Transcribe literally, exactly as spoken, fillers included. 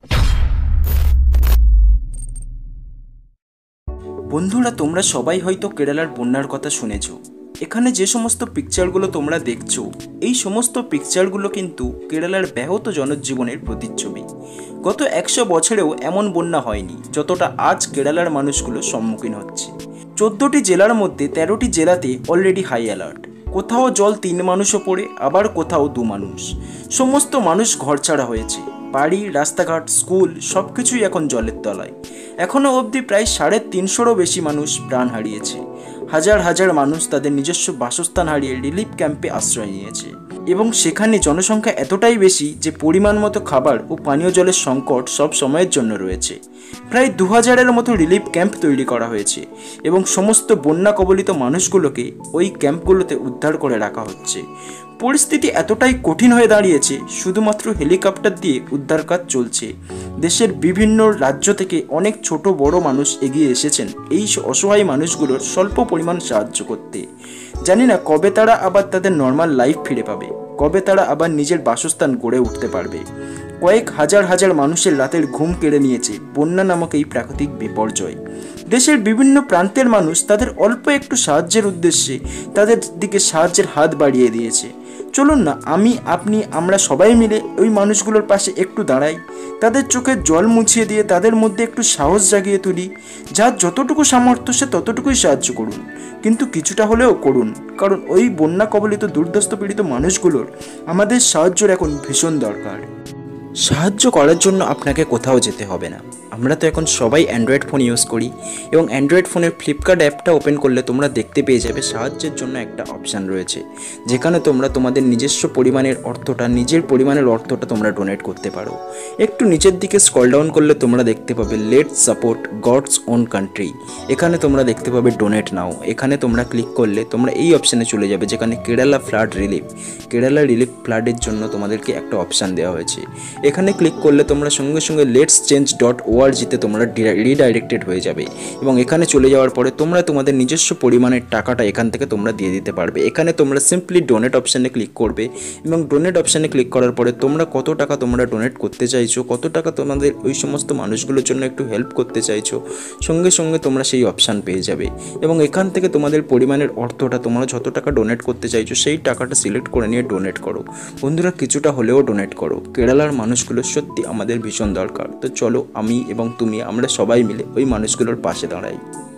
বন্ধুরা, তোমরা সবাই হয়তো কেরালার বন্যার কথা শুনেছো। এখানে যে সমস্ত পিকচারগুলো তোমরা দেখছো, এই সমস্ত পিকচারগুলো কিন্তু কেরালার ব্যাহত জনজীবনের প্রতিচ্ছবি। গত একশো বছরেও এমন বন্যা হয়নি যতটা আজ কেরালার মানুষগুলো সম্মুখীন হচ্ছে। চোদ্দোটি জেলার মধ্যে তেরোটি জেলাতে অলরেডি হাই অ্যালার্ট। কোথাও জল তিন মানুষও পড়ে, আবার কোথাও দু মানুষ। সমস্ত মানুষ ঘরছাড়া হয়েছে। বাড়ি, রাস্তাঘাট, স্কুল সব কিছুই এখন জলের তলায়। এখনও অবধি প্রায় সাড়ে তিনশোরও বেশি মানুষ প্রাণ হারিয়েছে। হাজার হাজার মানুষ তাদের নিজস্ব বাসস্থান হারিয়ে রিলিফ ক্যাম্পে আশ্রয় নিয়েছে, এবং সেখানে জনসংখ্যা এতটাই বেশি যে পরিমাণ মতো খাবার ও পানীয় জলের সংকট সব সময়ের জন্য রয়েছে। প্রায় দু হাজারের মতো রিলিফ ক্যাম্প তৈরি করা হয়েছে, এবং সমস্ত বন্যা কবলিত মানুষগুলোকে ওই ক্যাম্পগুলোতে উদ্ধার করে রাখা হচ্ছে। পরিস্থিতি এতটাই কঠিন হয়ে দাঁড়িয়েছে, শুধুমাত্র হেলিকপ্টার দিয়ে উদ্ধার কাজ চলছে। দেশের বিভিন্ন রাজ্য থেকে অনেক ছোট বড় মানুষ এগিয়ে এসেছেন এই অসহায় মানুষগুলোর স্বল্প পরিমাণ সাহায্য করতে। জানি না কবে তারা আবার তাদের নর্মাল লাইফ ফিরে পাবে, কবে তারা আবার নিজের বাসস্থান গড়ে উঠতে পারবে। কয়েক হাজার হাজার মানুষের রাতের ঘুম কেড়ে নিয়েছে বন্যা নামক এই প্রাকৃতিক বিপর্যয়। দেশের বিভিন্ন প্রান্তের মানুষ তাদের অল্প একটু সাহায্যের উদ্দেশ্যে তাদের দিকে সাহায্যের হাত বাড়িয়ে দিয়েছে। চলুন না আমি, আপনি, আমরা সবাই মিলে ওই মানুষগুলোর পাশে একটু দাঁড়াই, তাদের চোখের জল মুছিয়ে দিয়ে তাদের মধ্যে একটু সাহস জাগিয়ে তুলি। যার যতটুকু সামর্থ্য সে ততটুকুই সাহায্য করুন, কিন্তু কিছুটা হলেও করুন, কারণ ওই বন্যা কবলিত দুর্দস্ত পীড়িত মানুষগুলোর আমাদের সাহায্যের এখন ভীষণ দরকার। সাহায্য করার জন্য আপনাকে কোথাও যেতে হবে না। আমরা তো এখন সবাই অ্যান্ড্রয়েড ফোন ইউজ করি, এবং অ্যান্ড্রয়েড ফোনের ফ্লিপকার্ট অ্যাপটা ওপেন করলে তোমরা দেখতে পেয়ে যাবে সাহায্যের জন্য একটা অপশান রয়েছে, যেখানে তোমরা তোমাদের নিজস্ব পরিমাণের অর্থটা, নিজের পরিমাণের অর্থটা তোমরা ডোনেট করতে পারো। একটু নিচের দিকে স্ক্রল ডাউন করলে তোমরা দেখতে পাবে let's support God's own country. এখানে তোমরা দেখতে পাবে ডোনেট নাও। এখানে তোমরা ক্লিক করলে তোমরা এই অপশানে চলে যাবে যেখানে Kerala flood relief. Kerala relief ফ্লাডের জন্য তোমাদেরকে একটা অপশান দেওয়া হয়েছে। এখানে ক্লিক করলে তোমরা সঙ্গে সঙ্গে লেটস চেঞ্জ ডট ওআরজিতে তোমরা রিডাইরেক্টেড হয়ে যাবে, এবং এখানে চলে যাওয়ার পরে তোমরা তোমাদের নিজস্ব পরিমাণের টাকাটা এখান থেকে তোমরা দিয়ে দিতে পারবে। এখানে তোমরা সিম্পলি ডোনেট অপশানে ক্লিক করবে, এবং ডোনেট অপশানে ক্লিক করার পরে তোমরা কত টাকা তোমরা ডোনেট করতে চাইছো, কত টাকা তোমাদের ওই সমস্ত মানুষগুলোর জন্য একটু হেল্প করতে চাইছো, সঙ্গে সঙ্গে তোমরা সেই অপশান পেয়ে যাবে। এবং এখান থেকে তোমাদের পরিমাণের অর্থটা, তোমরা যত টাকা ডোনেট করতে চাইছো সেই টাকাটা সিলেক্ট করে নিয়ে ডোনেট করো। বন্ধুরা, কিছুটা হলেও ডোনেট করো। কেরালার মানুষগুলো সত্যি আমাদের ভীষণ দরকার। তো চলো আমি এবং তুমি, আমরা সবাই মিলে ওই মানুষগুলোর পাশে দাঁড়াই।